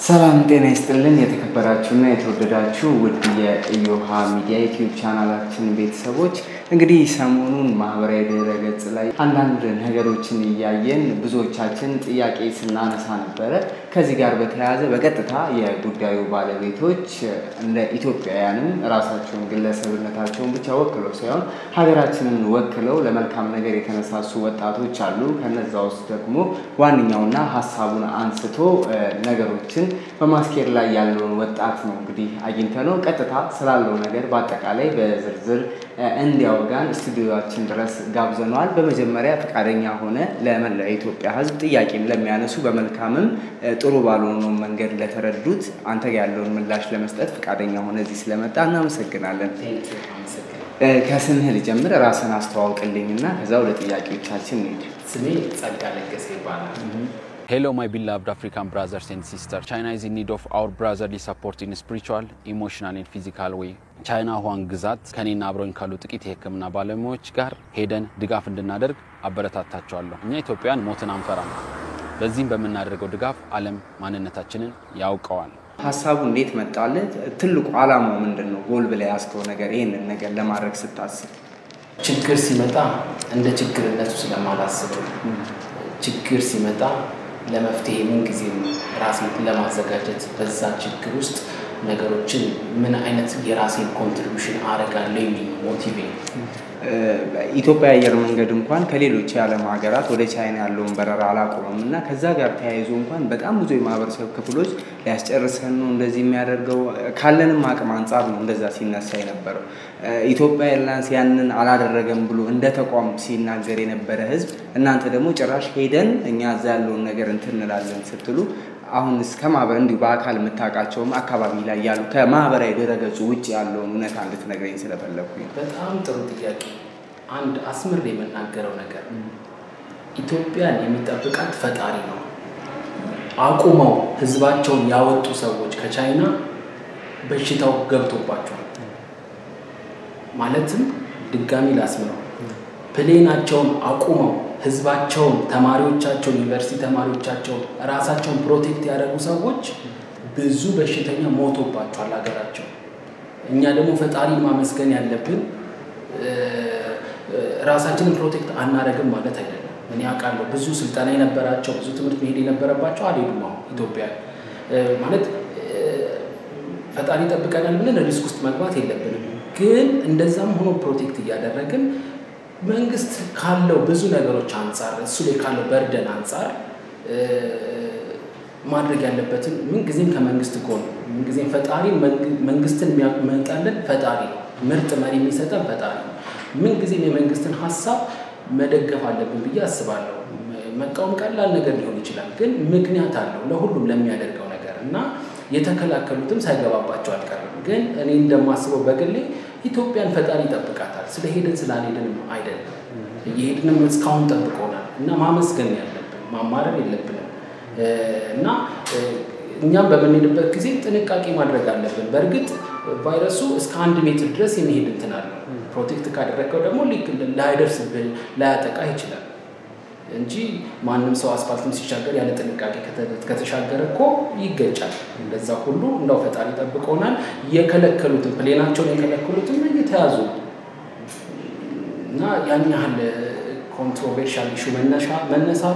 ሰላም ጤና ይስጥልን የተከበራችሁና የተወደዳችሁ ውድ የኢዮሃ ሚዲያ ዩቲዩብ ቻናላችን ቤተሰቦች እንግዲህ ሰሞኑን ማህበራዊ ድረገጽ ላይ አንዳንድ ነገሮችን እያየን ብዙዎቻችን ጥያቄ ስናነሳ ነበር። ከዚህ ጋር በተያያዘ በቀጥታ የጉዳዩ ባለቤቶች እንደ ኢትዮጵያውያንም ራሳቸውን ግለሰብነታቸውን ብቻ ወክለው ሳይሆን ሀገራችንን ወክለው ለመልካም ነገር የተነሳሱ ወጣቶች አሉ። ከነዛ ውስጥ ደግሞ ዋንኛውና ሐሳቡን አንስቶ ነገሮችን በማስኬድ ላይ ያለውን ወጣት ነው እንግዲህ አግኝተነው ቀጥታ ስላለው ነገር በአጠቃላይ በዝርዝር እንዲያወጋን ስቱዲዮአችን ድረስ ጋብዘነዋል። በመጀመሪያ ፈቃደኛ ሆነ ለመላው ኢትዮጵያ ሕዝብ ጥያቄም ለሚያነሱ በመልካምም ጥሩ ባልሆነው መንገድ ለተረዱት አንተ ያለውን ምላሽ ለመስጠት ፈቃደኛ ሆነ እዚህ ስለመጣ እናመሰግናለን። ከስምህ ልጀምር፣ ራስን አስተዋውቅልኝና ከዛው ለጥያቄዎቻችን እንሂድ። ስሜ ጸጋ ለገሰ ይባላል። Hello my beloved African brothers and sisters. China is in need of our brotherly support in spiritual, emotional and physical way. China ሁዋን ግዛት ከኔና አብሮኝ ካሉ ጥቂት የህክምና ባለሙያዎች ጋር ሄደን ድጋፍ እንድናደርግ አበረታታቸዋለሁ። እኛ ኢትዮጵያን ሞትን አንፈራም። በዚህም በመናደርገው ድጋፍ ዓለም ማንነታችንን ያውቀዋል። ሐሳቡ እንዴት መጣለት? ትልቁ ዓላማው ምንድነው? ጎል ብለ ያስከው ነገር ይሄንን ነገር ለማድረግ ስታስብ ችግር ሲመጣ እንደ ችግርነቱ ስለማላስብ ችግር ሲመጣ ለመፍትሄ ምን ጊዜም ራሴን ለማዘጋጀት በዛ ችግር ውስጥ ነገሮችን ምን አይነት የራሴን ኮንትሪቢዩሽን አረጋለሁ የሚል ሞቲቬት ኢትዮጵያ አየር መንገድ እንኳን ከሌሎች የዓለም ሀገራት ወደ ቻይና ያለውን በረራ አላቆመምና ከዛ ጋር ተያይዞ እንኳን በጣም ብዙ የማህበረሰብ ክፍሎች ሊያስጨርሰን ነው እንደዚህ የሚያደርገው ካለንም አቅም አንፃር ነው እንደዛ ሲነሳ የነበረው። ኢትዮጵያ ኤርላይንስ ያንን አላደረገም ብሎ እንደ ተቋም ሲናገር የነበረ ህዝብ እናንተ ደግሞ ጭራሽ ሄደን እኛ እዛ ያለውን ነገር እንትንላለን ስትሉ አሁን እስከ ማህበር እንዲሁ በአካል መታቃቸውም አካባቢ ላይ ያሉ ከማህበራዊ ድረገጹ ውጪ ያለውን እውነት እንድትነግረኝ ስለፈለኩኝ። በጣም ጥሩ ጥያቄ። አንድ አስምር የምናገረው ነገር ኢትዮጵያን የሚጠብቃት ፈጣሪ ነው። አቁመው ህዝባቸውን ያወጡ ሰዎች ከቻይና በሽታው ገብቶባቸዋል። ማለትም ድጋሚ ላስምረው ፕሌናቸውን አቁመው ህዝባቸውን ተማሪዎቻቸውን ዩኒቨርሲቲ ተማሪዎቻቸውን ራሳቸውን ፕሮቴክት ያደረጉ ሰዎች ብዙ በሽተኛ ሞቶባቸዋል ሀገራቸው። እኛ ደግሞ ፈጣሪ ማመስገን ያለብን ራሳችንን ፕሮቴክት አናረግም ማለት አይደለም። እኔ አውቃለሁ ብዙ ስልጠና የነበራቸው ብዙ ትምህርት መሄድ የነበረባቸው አልሄዱም። አሁን ኢትዮጵያ ማለት ፈጣሪ ይጠብቀናል ብለን ሪስክ ውስጥ መግባት የለብንም። ግን እንደዛም ሆኖ ፕሮቴክት እያደረግን መንግስት ካለው ብዙ ነገሮች አንፃር እሱ ላይ ካለው በርደን አንፃር ማድረግ ያለበትን ምን ጊዜም ከመንግስት ጎን ምን ጊዜም ፈጣሪ መንግስትን የሚያመጣልን ፈጣሪ ነው። ምርጥ መሪ የሚሰጠን ፈጣሪ ነው። ምን ጊዜም የመንግስትን ሐሳብ መደገፍ አለብን ብዬ አስባለሁ። መቃወም ቀላል ነገር ሊሆን ይችላል፣ ግን ምክንያት አለው ለሁሉም ለሚያደርገው ነገር እና የተከላከሉትም ሳይገባባቸው አልቀርም። ግን እኔ እንደማስበው በግሌ ኢትዮጵያን ፈጣሪ ይጠብቃታል። ስለሄድን ስላልሄድንም አይደለም፣ እየሄድንም እስካሁን ጠብቆናል እና ማመስገን ያለብን ማማረር የለብንም እና እኛም በምንሄድበት ጊዜ ጥንቃቄ ማድረግ አለብን። በእርግጥ ቫይረሱ እስከ 1 ሜትር ድረስ የሚሄድ እንትን አለው። ፕሮቴክት ካደረገው ደግሞ ላይደርስብህ ላያጠቃ ይችላል እንጂ ማንም ሰው አስፋልትም ሲሻገር ያለ ጥንቃቄ ከተሻገረ እኮ ይገጫል። እንደዛ ሁሉ እንደው ፈጣሪ ጠብቆናል። የከለከሉትን ፕሌናቸውን የከለከሉትን እየተያዙ እና ያን ያህል ኮንትሮቨርሻል ኢሹ መነሳቱ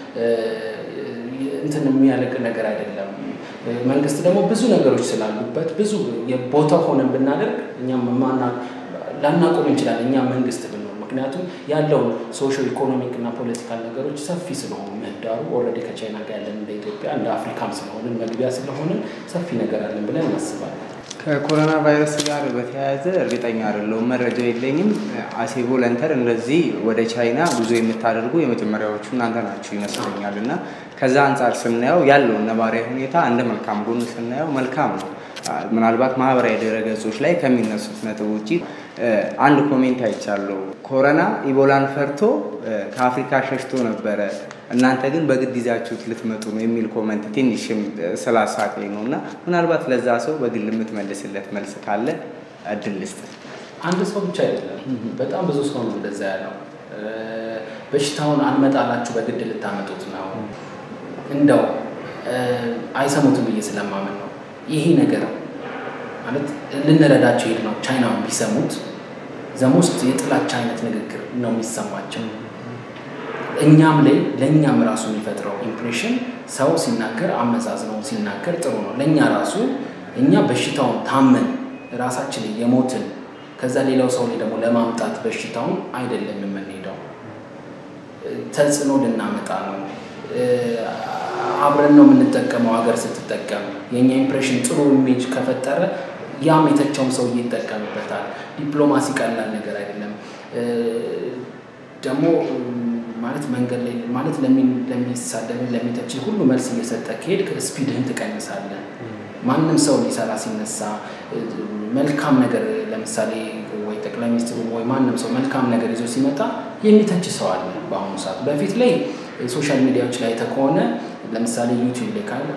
እንትን የሚያለቅ ነገር አይደለም። መንግስት ደግሞ ብዙ ነገሮች ስላሉበት ብዙ የቦታ ሆነን ብናደርግ እኛም ላናቆም እንችላለን እኛ መንግስት ብንሆን። ምክንያቱም ያለው ሶሾ ኢኮኖሚክ እና ፖለቲካል ነገሮች ሰፊ ስለሆኑ ምህዳሩ ኦልሬዲ ከቻይና ጋር ያለን እንደ ኢትዮጵያ እንደ አፍሪካም ስለሆነ መግቢያ ስለሆነ ሰፊ ነገር አለን ብለን እናስባለን። ከኮሮና ቫይረስ ጋር በተያያዘ እርግጠኛ አይደለሁም፣ መረጃ የለኝም። አሴ ቮለንተር እንደዚህ ወደ ቻይና ጉዞ የምታደርጉ የመጀመሪያዎቹ እናንተ ናችሁ ይመስለኛልና ከዛ አንፃር ስናየው ያለው ነባራዊ ሁኔታ እንደ መልካም ጎን ስናየው መልካም ነው። ምናልባት ማህበራዊ ድረገጾች ላይ ከሚነሱት ነጥብ ውጪ አንድ ኮሜንት አይቻለሁ። ኮሮና ኢቦላን ፈርቶ ከአፍሪካ ሸሽቶ ነበረ፣ እናንተ ግን በግድ ይዛችሁት ልትመጡ ነው የሚል ኮሜንት ትንሽም ስላሳቀኝ ነውና ምናልባት ለዛ ሰው በግል የምትመልስለት መልስ ካለ እድል ልስጥ። አንድ ሰው ብቻ አይደለም፣ በጣም ብዙ ሰው ነው እንደዛ ያለው። በሽታውን አንመጣላችሁ በግድ ልታመጡት ነው እንደው አይሰሙትም ብዬ ስለማመን ነው። ይሄ ነገር ማለት ልንረዳቸው ሄድ ነው። ቻይናውን ቢሰሙት ዘሞስት የጥላቻ አይነት ንግግር ነው የሚሰማቸው። እኛም ላይ ለእኛም ራሱ የሚፈጥረው ኢምፕሬሽን ሰው ሲናገር አመዛዝነው ሲናገር ጥሩ ነው። ለእኛ ራሱ እኛ በሽታውን ታመን ራሳችን የሞትን ከዛ ሌላው ሰው ላይ ደግሞ ለማምጣት በሽታውን አይደለም የምንሄደው፣ ተጽዕኖ ልናመጣ ነው። አብረን ነው የምንጠቀመው። ሀገር ስትጠቀም የእኛ ኢምፕሬሽን ጥሩ ኢሜጅ ከፈጠረ ያም የተቻውን ሰው ይጠቀምበታል። ዲፕሎማሲ ቀላል ነገር አይደለም። ደግሞ ማለት መንገድ ላይ ማለት ለሚሳደብ ለሚተች ሁሉ መልስ እየሰጠ ከሄድክ ስፒድህን ትቀንሳለህ። ማንም ሰው ሊሰራ ሲነሳ መልካም ነገር ለምሳሌ ወይ ጠቅላይ ሚኒስትሩ ወይ ማንም ሰው መልካም ነገር ይዞ ሲመጣ የሚተች ሰው አለ በአሁኑ ሰዓት። በፊት ላይ ሶሻል ሚዲያዎች ላይ ተከሆነ ለምሳሌ ዩቲዩብ ላይ ካለ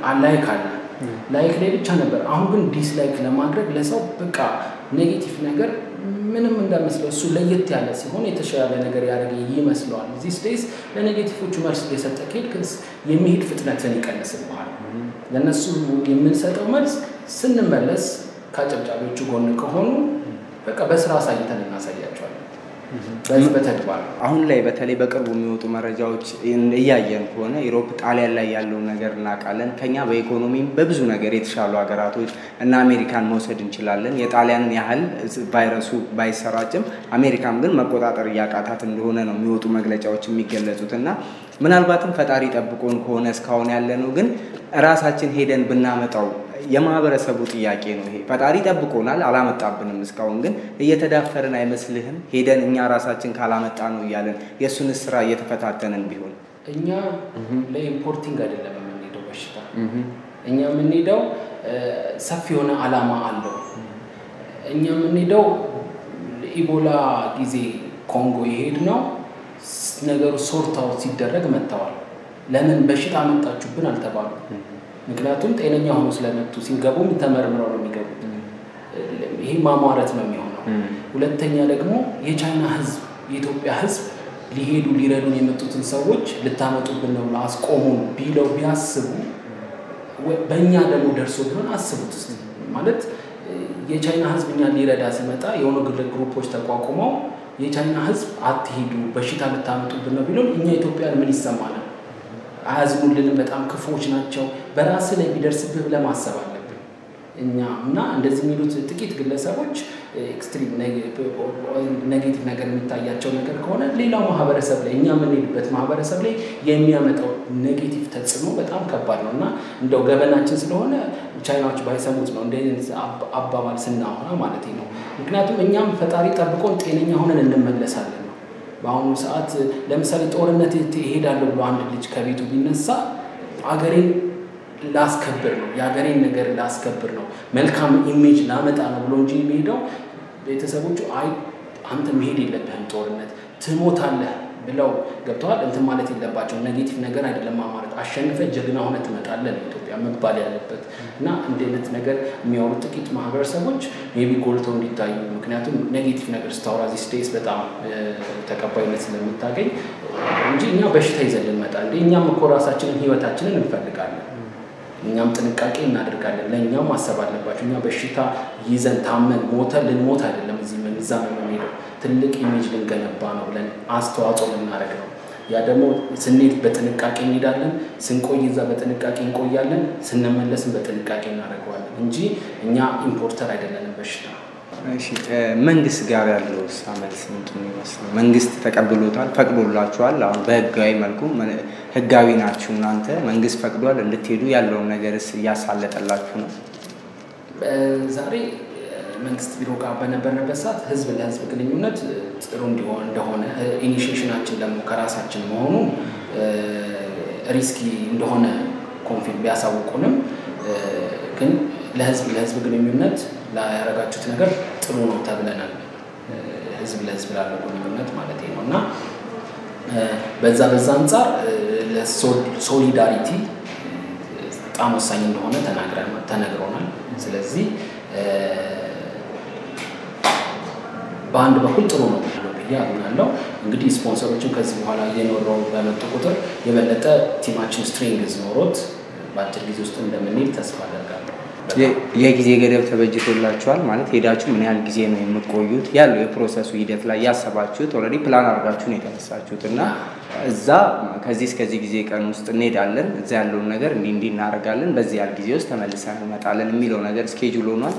ላይክ ላይ ብቻ ነበር። አሁን ግን ዲስላይክ ለማድረግ ለሰው በቃ ኔጌቲቭ ነገር ምንም እንዳመስለው እሱ ለየት ያለ ሲሆን የተሻለ ነገር ያደርግ ይመስለዋል። ዚስ ዴይስ ለኔጌቲቮቹ መልስ እየሰጠ ከሄድክስ የሚሄድ ፍጥነትን ይቀንስብሃል። ለነሱ የምንሰጠው መልስ ስንመለስ ከአጨብጫቢዎቹ ጎን ከሆኑ በቃ በስራ አሳይተን እናሳያቸዋለን። በዚህ በተግባር አሁን ላይ በተለይ በቅርቡ የሚወጡ መረጃዎች እያየን ከሆነ ዩሮፕ ጣሊያን ላይ ያለው ነገር እናውቃለን። ከኛ በኢኮኖሚም በብዙ ነገር የተሻሉ ሀገራቶች እና አሜሪካን መውሰድ እንችላለን። የጣሊያንን ያህል ቫይረሱ ባይሰራጭም አሜሪካም ግን መቆጣጠር እያቃታት እንደሆነ ነው የሚወጡ መግለጫዎች የሚገለጹትና ምናልባትም ፈጣሪ ጠብቆን ከሆነ እስካሁን ያለነው ግን ራሳችን ሄደን ብናመጣው የማህበረሰቡ ጥያቄ ነው። ይሄ ፈጣሪ ጠብቆናል አላመጣብንም። እስካሁን ግን እየተዳፈርን አይመስልህም? ሄደን እኛ ራሳችን ካላመጣ ነው እያለን የሱን ስራ እየተፈታተንን ቢሆን እኛ ለኢምፖርቲንግ አይደለም የምንሄደው በሽታ እኛ የምንሄደው ሰፊ የሆነ አላማ አለው። እኛ የምንሄደው ኢቦላ ጊዜ ኮንጎ ይሄድ ነው ነገሩ ሶርታው ሲደረግ መጣዋል። ለምን በሽታ አመጣችሁብን አልተባሉ። ምክንያቱም ጤነኛ ሆኖ ስለመጡ ሲገቡም ተመርምረው ነው የሚገቡት። ይሄ ማሟረት ነው የሚሆነው። ሁለተኛ ደግሞ የቻይና ህዝብ የኢትዮጵያ ህዝብ ሊሄዱ ሊረዱን የመጡትን ሰዎች ልታመጡብን ነው አስቆሙን ቢለው ቢያስቡ በእኛ ደግሞ ደርሶ ቢሆን አስቡት እስቲ። ማለት የቻይና ህዝብ እኛ ሊረዳ ሲመጣ የሆኑ ግሩፖች ተቋቁመው የቻይና ህዝብ አትሄዱ በሽታ ልታመጡብን ነው ቢሉን እኛ ኢትዮጵያን ምን ይሰማናል? አያዝኑልንም። በጣም ክፉዎች ናቸው። በራስ ላይ ቢደርስብህ ብለህ ማሰብ አለብን እኛ እና እንደዚህ የሚሉት ጥቂት ግለሰቦች ኤክስትሪም ኔጌቲቭ ነገር የሚታያቸው ነገር ከሆነ ሌላው ማህበረሰብ ላይ እኛ የምንሄድበት ማህበረሰብ ላይ የሚያመጣው ኔጌቲቭ ተጽዕኖ በጣም ከባድ ነው እና እንደው ገበናችን ስለሆነ ቻይናዎች ባይሰሙት ነው እንደዚህ አባባል ስናወራ ማለት ነው። ምክንያቱም እኛም ፈጣሪ ጠብቆን ጤነኛ ሆነን እንመለሳለን። በአሁኑ ሰዓት ለምሳሌ ጦርነት ይሄዳል ብሎ አንድ ልጅ ከቤቱ ቢነሳ አገሬን ላስከብር ነው የአገሬን ነገር ላስከብር ነው መልካም ኢሜጅ ላመጣ ነው ብሎ እንጂ የሚሄደው ቤተሰቦቹ አይ አንተ መሄድ የለብህም ጦርነት ትሞታለህ ብለው ገብተዋል። እንትን ማለት የለባቸው ኔጌቲቭ ነገር አይደለም ማማረት አሸንፈ ጀግና ሆነ ትመጣለህ ኢትዮጵያ መባል ያለበት እና እንደነት ነገር የሚያወሩ ጥቂት ማህበረሰቦች ሜቢ ጎልተው እንዲታዩ። ምክንያቱም ኔጌቲቭ ነገር ስታወራ ዚስ ዴይስ በጣም ተቀባይነት ስለምታገኝ እንጂ እኛ በሽታ ይዘልን መጣ እንዴ እኛም እኮ ራሳችንን ህይወታችንን እንፈልጋለን። እኛም ጥንቃቄ እናደርጋለን። ለኛም ማሰብ አለባችሁ። እኛ በሽታ ይዘን ታመን ሞተን ልንሞት አይደለም እዚህ ምን እዛ ነው የምንሄደው ትልቅ ኢሜጅ ልንገነባ ነው ብለን አስተዋጽኦ ልናደርግ ነው። ያ ደግሞ ስንሄድ በጥንቃቄ እንሄዳለን፣ ስንቆይ እዛ በጥንቃቄ እንቆያለን፣ ስንመለስም በጥንቃቄ እናደርገዋለን እንጂ እኛ ኢምፖርተር አይደለንም በሽታ። እሺ መንግስት ጋር ያለው ሳመልስ ምንድን ይመስላል? መንግስት ተቀብሎታል ፈቅዶላችኋል? አሁን በህጋዊ መልኩ ህጋዊ ናችሁ እናንተ መንግስት ፈቅዷል እንድትሄዱ ያለው ነገርስ እያሳለጠላችሁ ነው? ዛሬ መንግስት ቢሮ ጋር በነበርንበት ሰዓት ህዝብ ለህዝብ ግንኙነት ጥሩ እንደሆነ ኢኒሺዬሽናችን ደግሞ ከራሳችን መሆኑ ሪስኪ እንደሆነ ኮንፊርም ቢያሳውቁንም ግን ለህዝብ ግንኙነት ላያረጋችሁት ነገር ጥሩ ነው ተብለናል። ህዝብ ለህዝብ ላለው ግንኙነት ማለት ነው እና በዛ አንፃር ለሶሊዳሪቲ በጣም ወሳኝ እንደሆነ ተነግሮናል። ስለዚህ በአንድ በኩል ጥሩ ነው ብዬ አምናለሁ። እንግዲህ ስፖንሰሮችን ከዚህ በኋላ እየኖረው በመጡ ቁጥር የበለጠ ቲማችን ስትሪንግዝ ኖሮት በአጭር ጊዜ ውስጥ እንደምንሄድ ተስፋ አደርጋለሁ። የጊዜ ገደብ ተበጅቶላችኋል ማለት ሄዳችሁ ምን ያህል ጊዜ ነው የምትቆዩት? ያለው የፕሮሰሱ ሂደት ላይ ያሰባችሁት ኦልሬዲ ፕላን አድርጋችሁ ነው የተነሳችሁት እና እዛ ከዚህ እስከዚህ ጊዜ ቀን ውስጥ እንሄዳለን፣ እዛ ያለውን ነገር እንዲህ እናደርጋለን፣ በዚህ ያህል ጊዜ ውስጥ ተመልሰን እንመጣለን የሚለው ነገር ስኬጁል ሆኗል?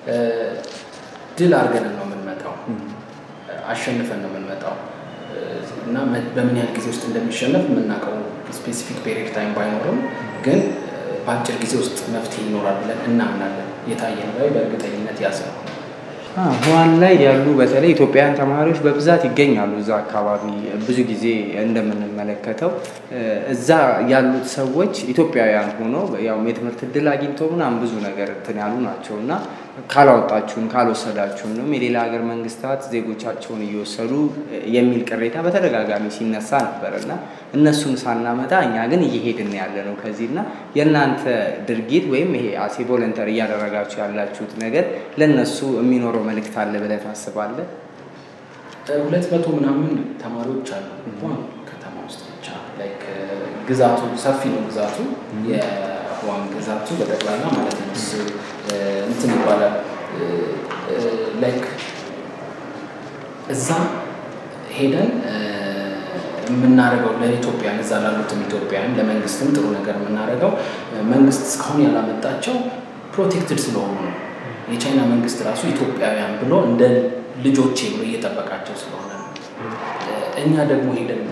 ድል አድርገን ነው የምንመጣው፣ አሸንፈን ነው የምንመጣው እና በምን ያህል ጊዜ ውስጥ እንደሚሸነፍ የምናውቀው ስፔሲፊክ ፔሪድ ታይም ባይኖርም ግን በአጭር ጊዜ ውስጥ መፍትሄ ይኖራል ብለን እናምናለን። የታየን ላይ በእርግጠኝነት ያስነው ሁዋን ላይ ያሉ በተለይ ኢትዮጵያውያን ተማሪዎች በብዛት ይገኛሉ። እዛ አካባቢ ብዙ ጊዜ እንደምንመለከተው እዛ ያሉት ሰዎች ኢትዮጵያውያን ሆነው ያው የትምህርት እድል አግኝተው ምናምን ብዙ ነገር እንትን ያሉ ናቸው እና ካላወጣችሁን ካልወሰዳችሁን ነው የሌላ ሀገር መንግስታት ዜጎቻቸውን እየወሰዱ የሚል ቅሬታ በተደጋጋሚ ሲነሳ ነበር እና እነሱን ሳናመጣ እኛ ግን እየሄድን ያለ ነው ከዚህና የእናንተ ድርጊት ወይም ይሄ አሴ ቮለንተሪ እያደረጋችሁ ያላችሁት ነገር ለነሱ የሚኖረው መልእክት አለ ብለህ ታስባለህ? 200 ምናምን ተማሪዎች አሉ እንኳን ከተማ ውስጥ ብቻ ላይክ ግዛቱ ሰፊ ነው። ግዛቱ የሁዋን ግዛቱ በጠቅላላ ማለት ነው እንትን ይባላል ላይክ እዛ ሄደን የምናደርገው ለኢትዮጵያን እዛ ላሉትም ኢትዮጵያን ለመንግስትም ጥሩ ነገር የምናደርገው መንግስት እስካሁን ያላመጣቸው ፕሮቴክትድ ስለሆኑ ነው። የቻይና መንግስት ራሱ ኢትዮጵያውያን ብሎ እንደ ልጆቼ ብሎ እየጠበቃቸው ስለሆነ ነው። እኛ ደግሞ ሄደን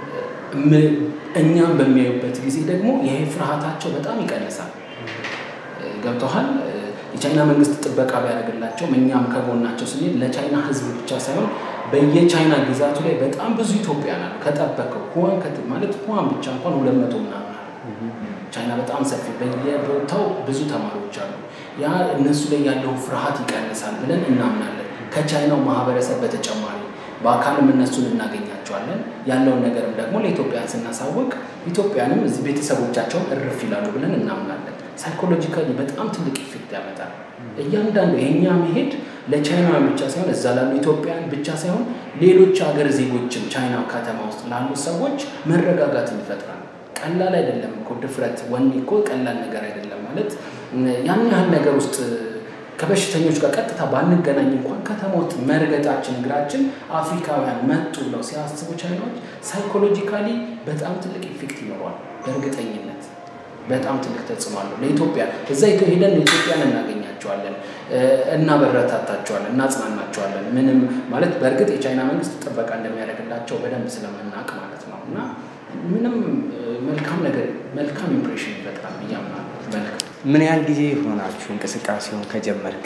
እኛም በሚያዩበት ጊዜ ደግሞ ይሄ ፍርሃታቸው በጣም ይቀንሳል። ገብተዋል። የቻይና መንግስት ጥበቃ ቢያደርግላቸው እኛም ከጎናቸው ስንሄድ ለቻይና ህዝብ ብቻ ሳይሆን በየቻይና ግዛቱ ላይ በጣም ብዙ ኢትዮጵያውያን አሉ። ከጠበቀው ሁዋን ማለት ሁዋን ብቻ እንኳን 200 ምናምን ቻይና በጣም ሰፊ በየቦታው ብዙ ተማሪዎች አሉ። ያ እነሱ ላይ ያለው ፍርሃት ይቀንሳል ብለን እናምናለን። ከቻይናው ማህበረሰብ በተጨማሪ በአካልም እነሱን እናገኛቸዋለን። ያለውን ነገርም ደግሞ ለኢትዮጵያን ስናሳውቅ ኢትዮጵያንም እዚህ ቤተሰቦቻቸውን እርፍ ይላሉ ብለን እናምናለን። ሳይኮሎጂካሊ በጣም ትልቅ ኢፌክት ያመጣል። እያንዳንዱ የኛ መሄድ ለቻይናውያን ብቻ ሳይሆን እዛ ላሉ ኢትዮጵያን ብቻ ሳይሆን ሌሎች ሀገር ዜጎችም ቻይና ከተማ ውስጥ ላሉ ሰዎች መረጋጋትን ይፈጥራል። ቀላል አይደለም እኮ ድፍረት ወኔ እኮ ቀላል ነገር አይደለም ማለት ያን ያህል ነገር ውስጥ ከበሽተኞች ጋር ቀጥታ ባንገናኝ እንኳን ከተማ ውስጥ መርገጣችን እግራችን አፍሪካውያን መጡ ብለው ሲያስቡ ቻይናዎች ሳይኮሎጂካሊ በጣም ትልቅ ኢፌክት ይኖረዋል። በእርግጠኝነት በጣም ትልቅ ተጽዕኖ አለው ለኢትዮጵያ። እዛ ሄደን ኢትዮጵያን እናገኛቸዋለን፣ እናበረታታቸዋለን፣ እናጽናናቸዋለን። ምንም ማለት በእርግጥ የቻይና መንግስት ጥበቃ እንደሚያደርግላቸው በደንብ ስለምናውቅ ማለት ነው እና ምንም መልካም ነገር መልካም ኢምፕሬሽን ይፈጥራል ብዬ አምናለሁ። ምን ያህል ጊዜ ሆናችሁ እንቅስቃሴውን ከጀመርክ?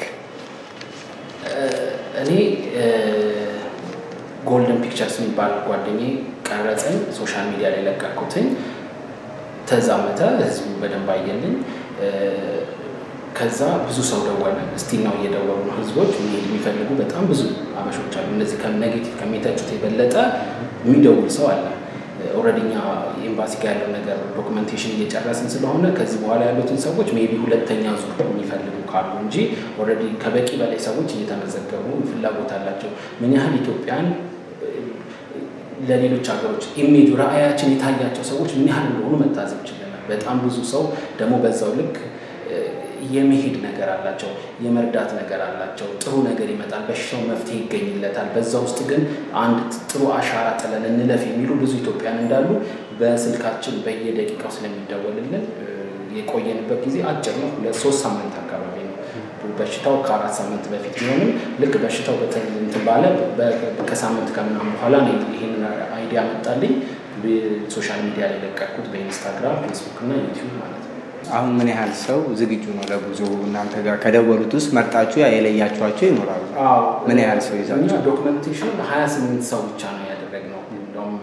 እኔ ጎልደን ፒክቸርስ የሚባል ጓደኛዬ ቀረጸኝ፣ ሶሻል ሚዲያ ላይ ለቀኩትኝ፣ ተዛመተ፣ ህዝቡ በደንብ አየልኝ። ከዛ ብዙ ሰው ደወለ። እስቲ ነው እየደወሉ ነው ህዝቦች የሚፈልጉ በጣም ብዙ አበሾች አሉ። እነዚህ ከኔጌቲቭ ከሚተቹት የበለጠ የሚደውል ሰው አለ። ኦልሬዲኛ ኤምባሲ ጋር ያለው ነገር ዶክመንቴሽን እየጨረስን ስለሆነ ከዚህ በኋላ ያሉትን ሰዎች ሜቢ ሁለተኛ ዙር የሚፈልጉ ካሉ እንጂ ኦልሬዲ ከበቂ በላይ ሰዎች እየተመዘገቡ ፍላጎት አላቸው። ምን ያህል ኢትዮጵያን ለሌሎች ሀገሮች ኢሜጅ ራዕያችን የታያቸው ሰዎች ምን ያህል እንደሆኑ መታዘብ ችለናል። በጣም ብዙ ሰው ደግሞ በዛው ልክ የመሄድ ነገር አላቸው፣ የመርዳት ነገር አላቸው። ጥሩ ነገር ይመጣል፣ በሽታው መፍትሄ ይገኝለታል። በዛ ውስጥ ግን አንድ ጥሩ አሻራ ጥለን እንለፍ የሚሉ ብዙ ኢትዮጵያን እንዳሉ በስልካችን በየደቂቃው ስለሚደወልልን የቆየንበት ጊዜ አጭር ነው። 3 ሳምንት አካባቢ ነው። በሽታው ከ4 ሳምንት በፊት ቢሆንም ልክ በሽታው በተንትን ባለ ከሳምንት ከምናምን በኋላ ነው ይሄንን አይዲያ መጣልኝ። ሶሻል ሚዲያ ላይ ለቀኩት፣ በኢንስታግራም፣ ፌስቡክ እና ዩቲዩብ ማለት ነው። አሁን ምን ያህል ሰው ዝግጁ ነው ለጉዞ? እናንተ ጋር ከደወሉት ውስጥ መርጣችሁ የለያችኋቸው ይኖራሉ? ምን ያህል ሰው ይዛችሁ? ዶክመንቴሽን 28 ሰው ብቻ ነው ያደረግነው። እንደውም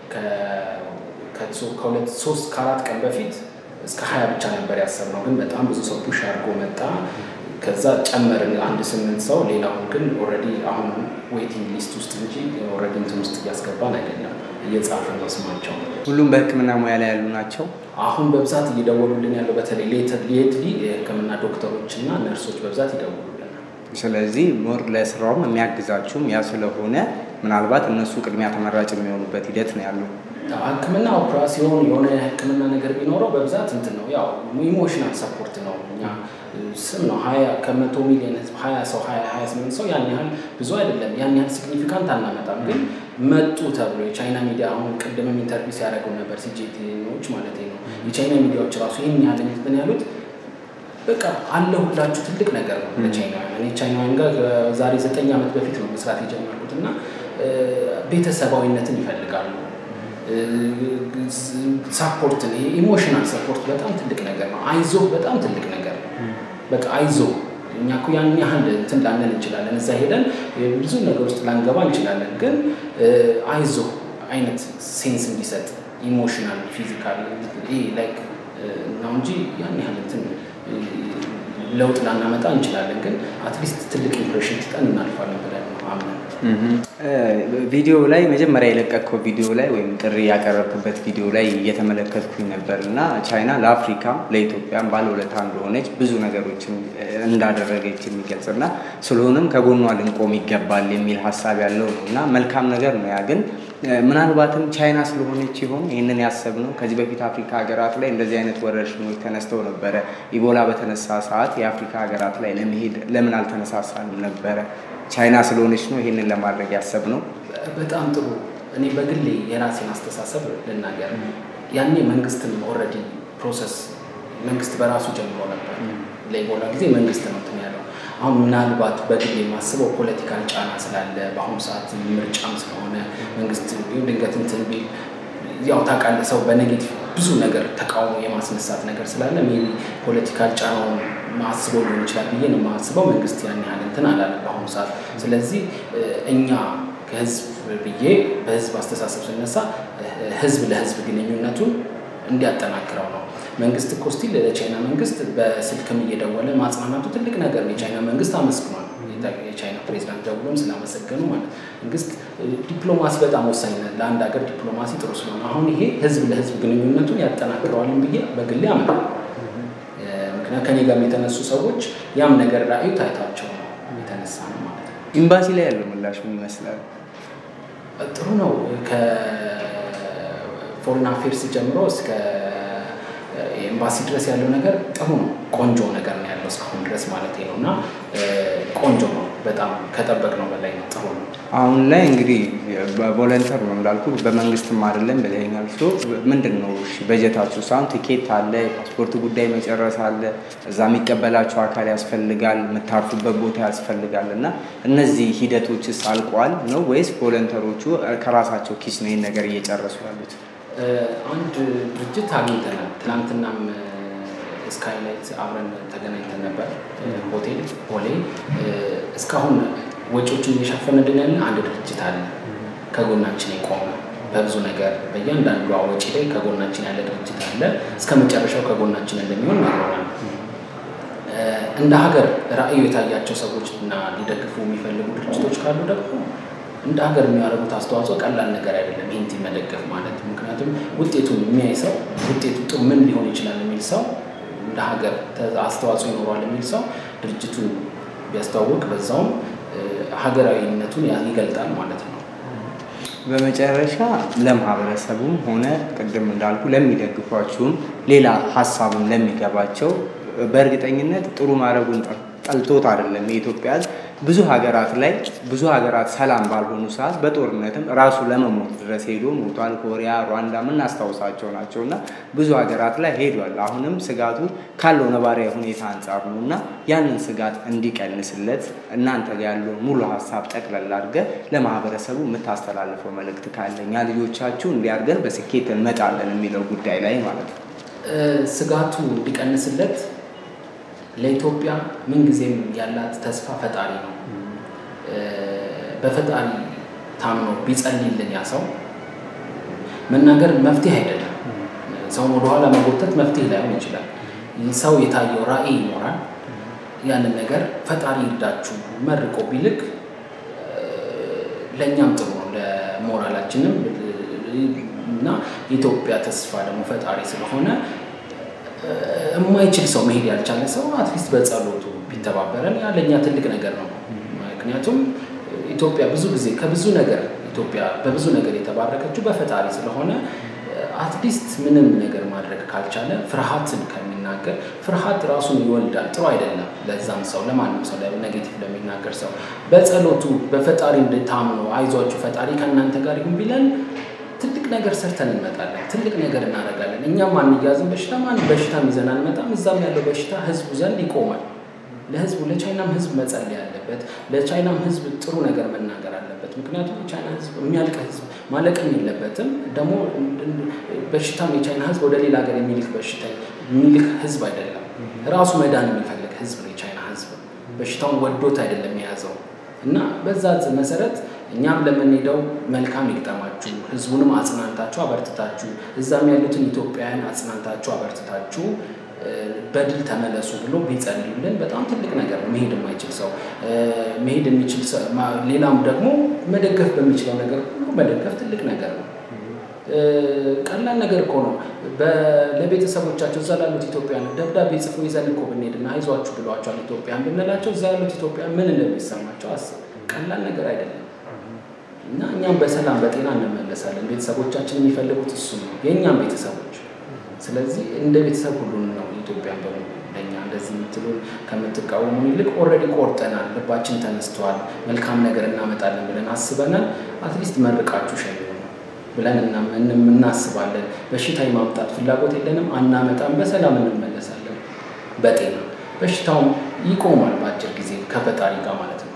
ከ3-4 ቀን በፊት እስከ 20 ብቻ ነበር ያሰብነው፣ ግን በጣም ብዙ ሰው ፑሽ አድርጎ መጣ። ከዛ ጨመርን 8 ሰው። ሌላውን ግን ኦልሬዲ አሁን ዌቲንግ ሊስት ውስጥ እንጂ ኦልሬዲ እንትን ውስጥ እያስገባን አይደለም፣ እየጻፍን ነው ስማቸው። ሁሉም በሕክምና ሙያ ላይ ያሉ ናቸው። አሁን በብዛት እየደወሉልን ያለው በተለይ ሌትሊ የሕክምና ዶክተሮች እና ነርሶች በብዛት ይደውሉልናል። ስለዚህ ሞር ለስራውም የሚያግዛችሁም ያ ስለሆነ ምናልባት እነሱ ቅድሚያ ተመራጭ የሚሆኑበት ሂደት ነው ያለው። ሕክምና ኦፕራሲዮን የሆነ ሕክምና ነገር ቢኖረው በብዛት እንትን ነው ያው ኢሞሽናል ሰፖርት ነው። እኛ ስም ነው 20 ከ100 ሚሊዮን ህዝብ 20 ሰው 28 ሰው ያን ያህል ብዙ አይደለም፣ ያን ያህል ሲግኒፊካንት አናመጣም። ግን መጡ ተብሎ የቻይና ሚዲያ አሁን ቅድምም ኢንተርቪው ሲያደርጉ ነበር ሲጂቲኖች ማለት ነው። የቻይና ሚዲያዎች ራሱ ይሄን ያህል እንትን ያሉት በቃ አለሁላችሁ ትልቅ ነገር ነው ለቻይናውያን። እኔ ቻይናውያን ጋር ዛሬ 9 ዓመት በፊት ነው መስራት የጀመርኩትና ቤተሰባዊነትን ይፈልጋሉ። ሰፖርት ነው ኢሞሽናል ሰፖርት በጣም ትልቅ ነገር ነው። አይዞ በጣም ትልቅ ነገር ነው። በቃ አይዞ እኛ እኮ ያን ያህል እንትን ላንል እንችላለን፣ እዛ ሄደን ብዙ ነገር ውስጥ ላንገባ እንችላለን። ግን አይዞ አይነት ሴንስ እንዲሰጥ ኢሞሽናል ፊዚካል ላይክ ነው እንጂ ያን ያህል እንትን ለውጥ ላናመጣ እንችላለን። ግን አትሊስት ትልቅ ኢምፕሬሽን ትጠን እናልፋለን ብለን ነው አምነን። ቪዲዮ ላይ መጀመሪያ የለቀቀው ቪዲዮ ላይ ወይም ጥሪ ያቀረብኩበት ቪዲዮ ላይ እየተመለከትኩኝ ነበርና ቻይና ለአፍሪካ ለኢትዮጵያም ባለውለታ እንደሆነች ብዙ ነገሮችን እንዳደረገች የሚገልጽና ስለሆነም ከጎኗ ልንቆም ይገባል የሚል ሐሳብ ያለው ነውና መልካም ነገር ነው። ያ ግን ምናልባትም ቻይና ስለሆነች ይሆን ይሄንን ያሰብነው? ከዚህ በፊት አፍሪካ ሀገራት ላይ እንደዚህ አይነት ወረርሽኞች ተነስተው ነበረ። ኢቦላ በተነሳ ሰዓት የአፍሪካ ሀገራት ላይ ለመሄድ ለምን አልተነሳሳንም ነበረ? ቻይና ስለሆነች ነው ይሄንን ለማድረግ ያሰብነው? በጣም ጥሩ። እኔ በግሌ የራሴን አስተሳሰብ ልናገር። ያኔ መንግስትም ኦልሬዲ ፕሮሰስ መንግስት በራሱ ጀምሮ ነበር። ለኢቦላ ጊዜ መንግስት ነው እንትን ያለው። አሁን ምናልባት በግሌ የማስበው ፖለቲካል ጫና ስላለ በአሁኑ ሰዓት ምርጫም ስለሆነ መንግስት ድንገት እንትን ቢል ያው ታውቃለህ ሰው በኔጌቲቭ ብዙ ነገር ተቃውሞ የማስነሳት ነገር ስላለ ሜቢ ፖለቲካል ጫናውን ማስበው ሊሆን ይችላል ብዬ ነው የማስበው። መንግስት ያን ያህል እንትን አላለም በአሁኑ ሰዓት። ስለዚህ እኛ ከህዝብ ብዬ በህዝብ አስተሳሰብ ስነሳ ህዝብ ለህዝብ ግንኙነቱን እንዲያጠናክረው ነው። መንግስት እኮ ስቲል ለቻይና መንግስት በስልክም እየደወለ ማጽናናቱ ትልቅ ነገር ነው። የቻይና መንግስት አመስግኗል። የቻይና ፕሬዝዳንት ደውሎም ስላመሰገኑ ማለት መንግስት ዲፕሎማሲ በጣም ወሳኝ ነው ለአንድ ሀገር ዲፕሎማሲ ጥሩ ስለሆነ አሁን ይሄ ህዝብ ለህዝብ ግንኙነቱን ያጠናክረዋልን ብዬ በግሌ አምናለሁ። ምክንያቱም ከኔ ጋር የተነሱ ሰዎች ያም ነገር ራዕዩ ታይታቸው ነው የተነሳ ነው ማለት ነው። ኤምባሲ ላይ ያለው ምላሽ ምን ይመስላል? ጥሩ ነው። ከፎሬን አፌርስ ጀምሮ እስከ ኤምባሲ ድረስ ያለው ነገር ጥሩ ነው። ቆንጆ ነገር ነው ያለው እስካሁን ድረስ ማለት ነውና ቆንጆ ነው። በጣም ከጠበቅነው በላይ ነው። ጥሩ ነው። አሁን ላይ እንግዲህ በቮለንተር ነው እንዳልኩ በመንግስትም አይደለም በሌላኛው ሰው ምንድነው እሺ በጀታችሁ ሳውንድ ቲኬት አለ፣ ፓስፖርት ጉዳይ መጨረስ አለ፣ እዛ የሚቀበላችሁ አካል ያስፈልጋል፣ የምታርፉበት ቦታ ያስፈልጋልና እነዚህ ሂደቶችስ አልቋል ነው ወይስ ቮለንተሮቹ ከራሳቸው ኪስ ነው ይሄን ነገር እየጨረሱ ያሉት? አንድ ድርጅት አግኝተናል። ትናንትናም ስካይላይት አብረን ተገናኝተን ነበር ሆቴል ቦሌ። እስካሁን ወጪዎችን እየሸፈነልን ያለ አንድ ድርጅት አለ ከጎናችን የቆመ በብዙ ነገር በእያንዳንዱ ወጪ ላይ ከጎናችን ያለ ድርጅት አለ። እስከ መጨረሻው ከጎናችን እንደሚሆን ነግሮናል። እንደ ሀገር ራዕዩ የታያቸው ሰዎችና ሊደግፉ የሚፈልጉ ድርጅቶች ካሉ ደግሞ እንደ ሀገር የሚያደርጉት አስተዋጽኦ ቀላል ነገር አይደለም። ይህን መደገፍ ማለት ምክንያቱም ውጤቱን የሚያይ ሰው ውጤቱ ጥሩ ምን ሊሆን ይችላል የሚል ሰው እንደ ሀገር አስተዋጽኦ ይኖራል የሚል ሰው ድርጅቱን ቢያስተዋውቅ በዛውም ሀገራዊነቱን ይገልጣል ማለት ነው። በመጨረሻ ለማህበረሰቡም ሆነ ቅድም እንዳልኩ ለሚደግፏችሁም ሌላ ሐሳብም ለሚገባቸው በእርግጠኝነት ጥሩ ማድረጉን ጠልቶት አይደለም። የኢትዮጵያ ብዙ ሀገራት ሰላም ባልሆኑ ሰዓት በጦርነትም ራሱ ለመሞት ድረስ ሄዶ ሞቷል። ኮሪያ፣ ሩዋንዳ የምናስታውሳቸው ናቸውና ብዙ ሀገራት ላይ ሄዷል። አሁንም ስጋቱ ካለው ነባራዊ ሁኔታ አንጻር ነውና ያንን ስጋት እንዲቀንስለት እናንተ ጋር ያለው ሙሉ ሐሳብ ጠቅለል አድርገህ ለማህበረሰቡ የምታስተላልፈው መልእክት ካለኛ ልጆቻችሁ እንዲያርገን በስኬት እንመጣለን የሚለው ጉዳይ ላይ ማለት ነው። ስጋቱ እንዲቀንስለት ለኢትዮጵያ ምን ጊዜም ያላት ተስፋ ፈጣሪ ነው። በፈጣሪ ታምኖ ቢጸልይልን ያ ሰው መናገር መፍትሄ አይደለም። ሰውን ወደ ኋላ መጎተት መፍትሄ ላይሆን ይችላል። ሰው የታየው ራዕይ ይኖራል። ያንን ነገር ፈጣሪ ይርዳችሁ መርቆ ቢልክ ለኛም ጥሩ ነው፣ ለሞራላችንም እና የኢትዮጵያ ተስፋ ደግሞ ፈጣሪ ስለሆነ የማይችል ሰው መሄድ ያልቻለ ሰው አትሊስት በጸሎቱ ቢተባበረን ያለኛ ትልቅ ነገር ነው። ምክንያቱም ኢትዮጵያ ብዙ ጊዜ ከብዙ ነገር ኢትዮጵያ በብዙ ነገር የተባረከችው በፈጣሪ ስለሆነ አትሊስት ምንም ነገር ማድረግ ካልቻለ ፍርሃትን ከሚናገር ፍርሃት ራሱን ይወልዳል ጥሩ አይደለም ለዛም ሰው ለማንም ሰው ለኔጌቲቭ ለሚናገር ሰው በጸሎቱ በፈጣሪ እንድታምኑ አይዟችሁ ፈጣሪ ከእናንተ ጋር ይሁን ቢለን ትልቅ ነገር ሰርተን እንመጣለን ትልቅ ነገር እናደርጋለን እኛም አንያዝም በሽታ ይዘን አንመጣም እዛም ያለው በሽታ ህዝቡ ዘንድ ይቆማል ለህዝቡ ለቻይናም ህዝብ መጸለይ ያለበት ለቻይናም ህዝብ ጥሩ ነገር መናገር አለበት ምክንያቱም ቻይና ህዝብ የሚያልቅ ህዝብ ማለቅም የለበትም ደግሞ በሽታም የቻይና ህዝብ ወደ ሌላ ሀገር የሚልክ በሽታ የሚልክ ህዝብ አይደለም ራሱ መዳን የሚፈልግ ህዝብ ነው የቻይና ህዝብ በሽታውን ወዶት አይደለም የያዘው እና በዛ መሰረት እኛም ለምንሄደው መልካም ይግጠማችሁ ህዝቡንም አጽናንታችሁ አበርትታችሁ እዛም ያሉትን ኢትዮጵያውያን አጽናንታችሁ አበርትታችሁ በድል ተመለሱ ብሎ ቢጸልዩልን በጣም ትልቅ ነገር ነው መሄድ የማይችል ሰው መሄድ የሚችል ሌላም ደግሞ መደገፍ በሚችለው ነገር ሁሉ መደገፍ ትልቅ ነገር ነው ቀላል ነገር እኮ ነው ለቤተሰቦቻቸው እዛ ላሉት ኢትዮጵያውያን ደብዳቤ ጽፎ ይዘን እኮ ብንሄድና አይዟችሁ ብሏቸዋል ኢትዮጵያን ብንላቸው እዛ ያሉት ኢትዮጵያውያን ምን እንደሚሰማቸው አስብ ቀላል ነገር አይደለም እና እኛም በሰላም በጤና እንመለሳለን ቤተሰቦቻችን የሚፈልጉት እሱ ነው የኛም ቤተሰቦች ስለዚህ እንደ ቤተሰብ ሁሉ ነው ኢትዮጵያን በመለኛ እንደዚህ ምትሉ ከምትቃወሙ ይልቅ ኦሬዲ ቆርጠናል ልባችን ተነስቷል መልካም ነገር እናመጣለን ብለን አስበናል አትሊስት መርቃችሁ ሸኙ ብለን እናስባለን በሽታ የማምጣት ፍላጎት የለንም አናመጣም በሰላም እንመለሳለን በጤና በሽታው ይቆማል ባጭር ጊዜ ከፈጣሪ ጋር ማለት ነው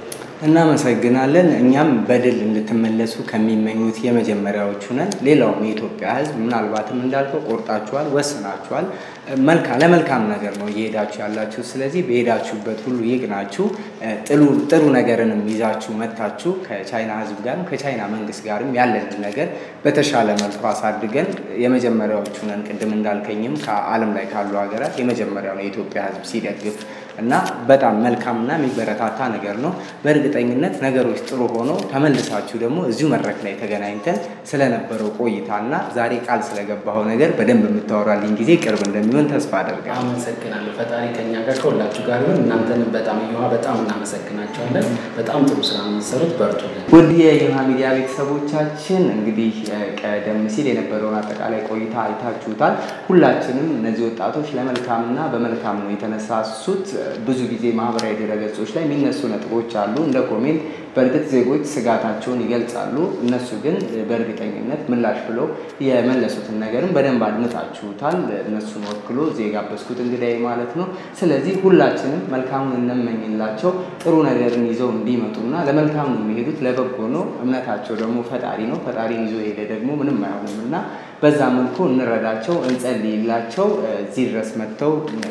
እናመሰግናለን እኛም በድል እንድትመለሱ ከሚመኙት የመጀመሪያዎቹ ነን ሌላውም የኢትዮጵያ ህዝብ ምናልባትም እንዳልከው ቆርጣችኋል ወስናችኋል ለመልካም ነገር ነው እየሄዳችሁ ያላችሁ ስለዚህ በሄዳችሁበት ሁሉ ይግናችሁ ጥሩ ነገርንም ይዛችሁ መጣችሁ ከቻይና ህዝብ ጋር ከቻይና መንግስት ጋርም ያለን ነገር በተሻለ መልኩ አሳድገን የመጀመሪያዎቹ ነን ቅድም እንዳልከኝም ከዓለም ላይ ካሉ ሀገራት የመጀመሪያው ነው የኢትዮጵያ ህዝብ ሲደግፍ እና በጣም መልካምና የሚበረታታ ነገር ነው በእርግጠኝነት ነገሮች ጥሩ ሆኖ ተመልሳችሁ ደግሞ እዚሁ መድረክ ላይ ተገናኝተን ስለነበረው ቆይታና ዛሬ ቃል ስለገባው ነገር በደንብ የምታወራልኝ ጊዜ ቅርብ እንደሚሆን ተስፋ አደርጋለሁ አመሰግናለሁ ፈጣሪ ከኛ ጋር ከሁላችሁ ጋር ይሁን እናንተንም በጣም እናመሰግናችኋለን በጣም ጥሩ ስራ የምትሰሩት በርቱልን ውድ የዮሃ ሚዲያ ቤተሰቦቻችን እንግዲህ ቀደም ሲል የነበረውን አጠቃላይ ቆይታ አይታችሁታል ሁላችንም እነዚህ ወጣቶች ለመልካምና በመልካም ነው የተነሳሱት ብዙ ጊዜ ማህበራዊ ድረገጾች ላይ የሚነሱ ነጥቦች አሉ እንደ ኮሜንት በእርግጥ ዜጎች ስጋታቸውን ይገልጻሉ እነሱ ግን በእርግጠኝነት ምላሽ ብለው የመለሱትን ነገርም በደንብ አድምጣችሁታል እነሱን ወክሎ ዜጋበስኩት እንግዲህ ማለት ነው ስለዚህ ሁላችንም መልካሙን እንመኝላቸው ጥሩ ነገርን ይዘው እንዲመጡና ለመልካም ነው የሚሄዱት ለበጎ ነው እምነታቸው ደግሞ ፈጣሪ ነው ፈጣሪን ይዞ ሄደ ደግሞ ምንም አይሆንምና በዛ መልኩ እንረዳቸው እንጸልይላቸው እዚህ ድረስ መጥተው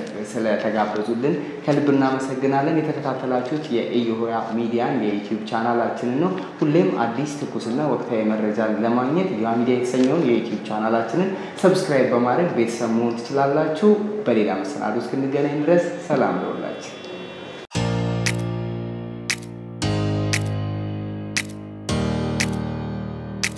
ስለተጋበዙልን ከልብ እናመሰግናለን የተከታተላችሁት የኢዮሃ ሚዲያን የዩቲዩብ ቻናላችንን ነው ሁሌም አዲስ ትኩስና ወቅታዊ መረጃን ለማግኘት ኢዮሃ ሚዲያ የተሰኘውን የዩቲዩብ ቻናላችንን ሰብስክራይብ በማድረግ ቤተሰብ መሆን ትችላላችሁ በሌላ መሰናዶ እስክንገናኝ ድረስ ሰላም ይሁንላችሁ